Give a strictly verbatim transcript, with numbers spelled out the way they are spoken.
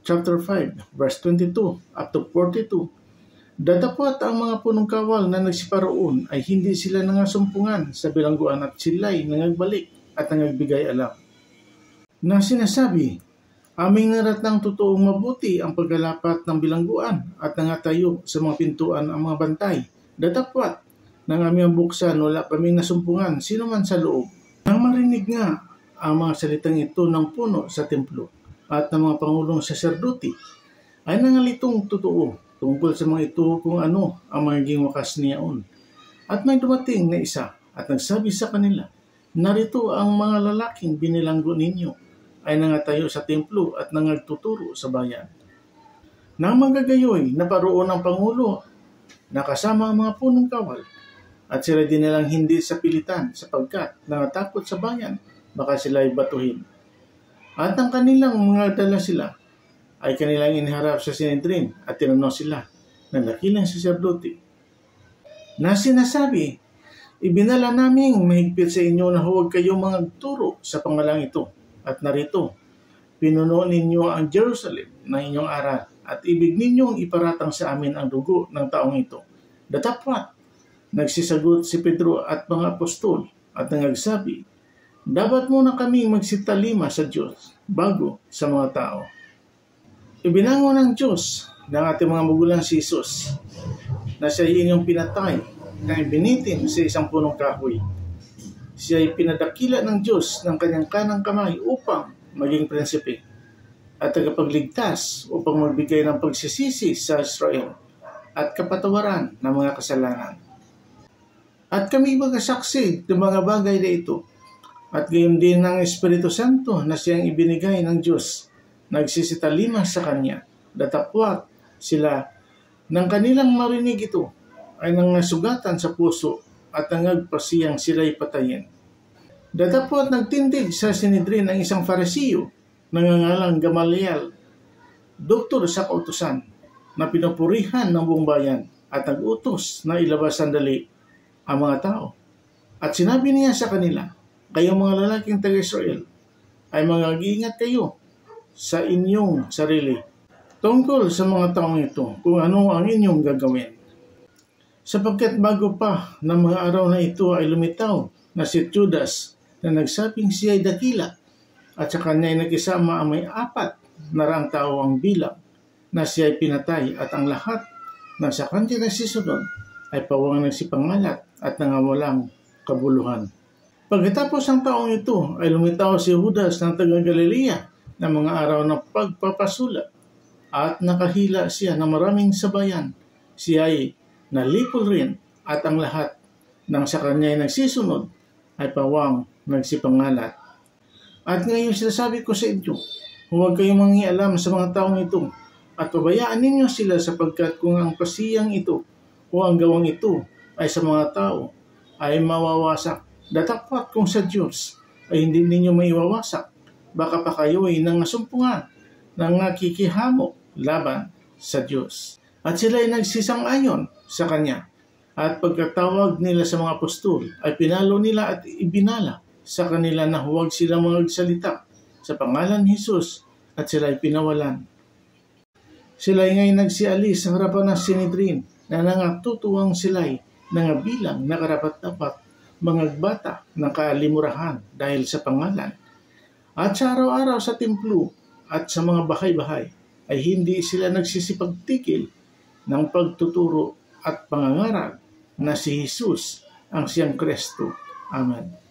chapter five, verse twenty-two up to forty-two, datapwat ang mga punong kawal na nagsiparoon ay hindi sila nangasumpungan sa bilangguan at sila'y nangagbalik at nangagbigay alam. Na sinasabi, aming naratnang totoong mabuti ang paggalapat ng bilangguan at nangatayo sa mga pintuan ang mga bantay. Datapwat, nang aming buksan, wala kaming nasumpungan, sino man sa loob. Nang marinig nga ang mga salitang ito ng puno sa templo at ng mga pangulong saserdote, ay nangalitong totoo tungkol sa mga ito kung ano ang magiging wakas niyaon. At may dumating na isa at nagsabi sa kanila, narito ang mga lalaking binilanggo ninyo ay nangatayo sa templo at nangagtuturo sa bayan. Nang magagayoy, naparoon ang pangulo na kasama ang mga punong kawal at sila dinilang hindi sa pilitan sapagkat nangatakot sa bayan, baka sila ay batuhin. At ang kanilang mga dala sila ay kanilang iniharap sa Sinedrin at tinanong sila ng dakilang saserdote na sinasabi, ibinala naming mahigpit sa inyo na huwag kayong mga turo sa pangalang ito. At narito, pinuno ninyo ang Jerusalem ng inyong aral at ibig ninyong iparatang sa amin ang dugo ng taong ito. Datapwat, nagsisagot si Pedro at mga apostol at nangagsabi, dapat muna kaming magsitalima sa Diyos bago sa mga tao. Ibinangon ng Diyos ng ating mga magulang si Jesus na siya inyong pinatay na ibinitin sa isang punong kahoy. Siya ay pinadakila ng Diyos ng kanyang kanang kamay upang maging prinsipe at tagapagligtas upang magbigay ng pagsisisi sa Israel at kapatawaran ng mga kasalanan. At kami magkasaksi ng mga bagay na ito at gayon din ng Espiritu Santo na siyang ibinigay ng Diyos nagsisitalima sa Kanya. Datapwat sila ng kanilang marinig ito ay nangasugatan sa puso at nangagpasiyang sila'y patayin. Datapwat nagtindig sa Sinedrin ang isang Farisiyo nangangalang Gamaliel, doktor sa kautusan na pinupurihan ng buong bayan at nag-utos na ilabas sandali ang mga tao. At sinabi niya sa kanila, kayong mga lalaking taga-Israel ay mag-iingat kayo sa inyong sarili tungkol sa mga taong ito kung ano ang inyong gagawin. Sapagkat bago pa ng mga araw na ito ay lumitaw na si Judas na nagsabing siya ay dakila at sa kanya ay nagkisama ang may apat na raang tao ang bilang na siya ay pinatay at ang lahat na sa kanya nagsisunod ay pawang nagsipangalat at nangawalang kabuluhan. Pagkatapos ng taong ito ay lumitaw si Judas ng taga-Galilea ng mga araw ng pagpapasulat at nakahila siya ng maraming sabayan. Siya ay nalipol rin at ang lahat ng sa kanya ay nagsisunod ay pawang nagsipangalat. At ngayon sinasabi ko sa inyo, huwag kayong mangialam sa mga taong ito at pabayaan ninyo sila sapagkat kung ang pasiyang ito o ang gawang ito ay sa mga tao ay mawawasak. Datapwat kung sa Diyos ay hindi ninyo maiwawasak, baka pa kayo ay nangasumpungan ng nakikihamo laban sa Diyos. At sila ay nagsisang-ayon sa Kanya. At pagkatawag nila sa mga apostol ay pinalo nila at ibinala sa kanila na huwag silang magsalita sa pangalan ni Jesus at sila ay pinawalan. Sila ay ngayon nagsialis sa harapan ng Sinedrin na nangatutuwang sila'y nangabilang na karapat-dapat mga bata ng kalimurahan dahil sa pangalan. At sa araw-araw sa templo at sa mga bahay-bahay ay hindi sila nagsisipagtigil ng pagtuturo at pangangaral na si Jesus ang siyang Kristo. Amen.